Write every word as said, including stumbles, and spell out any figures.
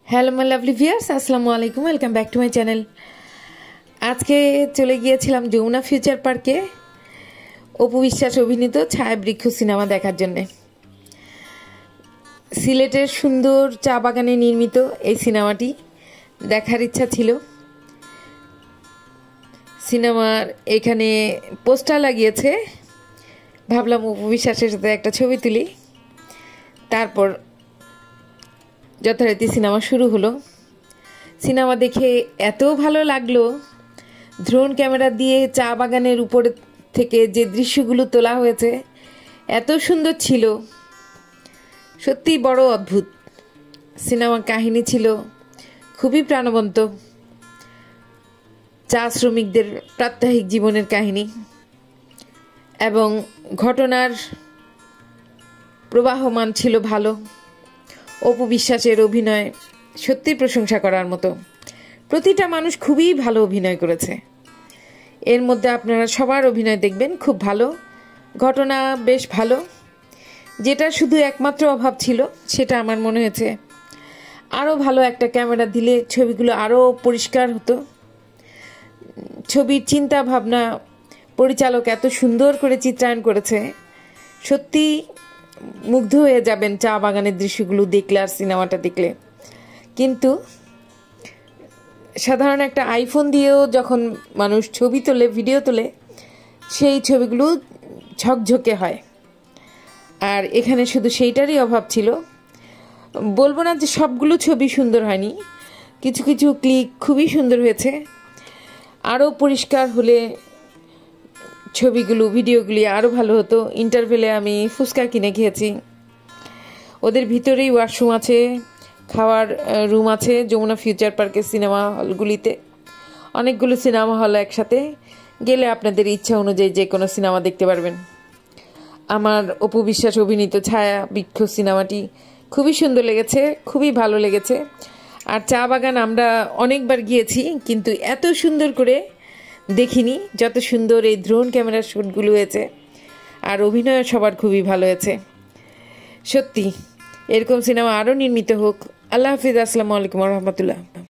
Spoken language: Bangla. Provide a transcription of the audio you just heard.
হ্যালো মাই লাভলি ভিউয়ার্স, আসসালামু আলাইকুম। Welcome back to my channel. আজকে চলে গিয়েছিলাম যমুনা ফিউচার পার্কে অপু বিশ্বাস অভিনীত ছায়াবৃক্ষ সিনেমা দেখার জন্যে। সিলেটের সুন্দর চা বাগানে নির্মিত এই সিনেমাটি দেখার ইচ্ছা ছিল। সিনেমার এখানে পোস্টার লাগিয়েছে, ভাবলাম অপু বিশ্বাসের সাথে একটা ছবি তুলি। তারপর যথারীতি সিনেমা শুরু হলো। সিনেমা দেখে এত ভালো লাগলো, ড্রোন ক্যামেরা দিয়ে চা বাগানের উপর থেকে যে দৃশ্যগুলো তোলা হয়েছে এত সুন্দর ছিল, সত্যি বড় অদ্ভুত। সিনেমার কাহিনী ছিল খুবই প্রাণবন্ত, চা শ্রমিকদের প্রাত্যহিক জীবনের কাহিনী এবং ঘটনার প্রবাহমান ছিল ভালো। অপু বিশ্বাসের অভিনয় সত্যি প্রশংসা করার মতো। প্রতিটা মানুষ খুবই ভালো অভিনয় করেছে। এর মধ্যে আপনারা সবার অভিনয় দেখবেন খুব ভালো, ঘটনা বেশ ভালো। যেটা শুধু একমাত্র অভাব ছিল সেটা আমার মনে হয়েছে আরও ভালো একটা ক্যামেরা দিলে ছবিগুলো আরও পরিষ্কার হতো। ছবির চিন্তা ভাবনা পরিচালক এত সুন্দর করে চিত্রায়ন করেছে, সত্যি মুগ্ধ হয়ে যাবেন চা বাগানের দৃশ্যগুলো দেখলে আর সিনেমাটা দেখলে। কিন্তু সাধারণ একটা আইফোন দিয়েও যখন মানুষ ছবি তোলে, ভিডিও তোলে, সেই ছবিগুলো ঝকঝকে হয়। আর এখানে শুধু সেইটারই অভাব ছিল। বলবো না যে সবগুলো ছবি সুন্দর হয়নি, কিছু কিছু ক্লিক খুবই সুন্দর হয়েছে। আরও পরিষ্কার হলে ছবিগুলো, ভিডিওগুলি আরও ভালো হতো। ইন্টারভেলে আমি ফুচকা কিনে খেয়েছি। ওদের ভিতরেই ওয়াশরুম আছে, খাওয়ার রুম আছে যমুনা ফিউচার পার্কের সিনেমা হলগুলিতে। অনেকগুলো সিনেমা হল একসাথে গেলে আপনাদের ইচ্ছা অনুযায়ী যে কোনো সিনেমা দেখতে পারবেন। আমার অপু বিশ্বাস অভিনীত ছায়াবৃক্ষ সিনেমাটি খুবই সুন্দর লেগেছে, খুবই ভালো লেগেছে। আর চা বাগান আমরা অনেকবার গিয়েছি, কিন্তু এত সুন্দর করে দেখিনি যত সুন্দর এই ড্রোন ক্যামেরার শ্যুটগুলো হয়েছে। আর অভিনয় সবার খুবই ভালো হয়েছে। সত্যি এরকম সিনেমা আরও নির্মিত হোক। আল্লাহ হাফিজ, আসসালামু আলাইকুম রহমতুল্লাহ।